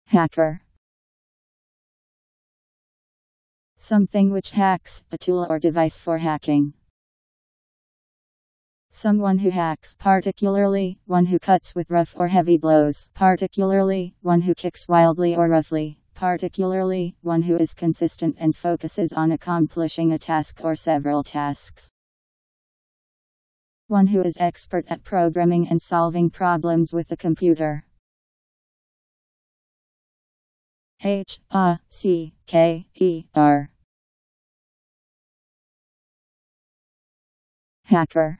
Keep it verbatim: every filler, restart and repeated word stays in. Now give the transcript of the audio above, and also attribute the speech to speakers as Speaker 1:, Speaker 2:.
Speaker 1: Hacker. Something which hacks, a tool or device for hacking. Someone who hacks, particularly one who cuts with rough or heavy blows, particularly one who kicks wildly or roughly, particularly one who is consistent and focuses on accomplishing a task or several tasks. One who is expert at programming and solving problems with a computer. H A C K E R. Hacker.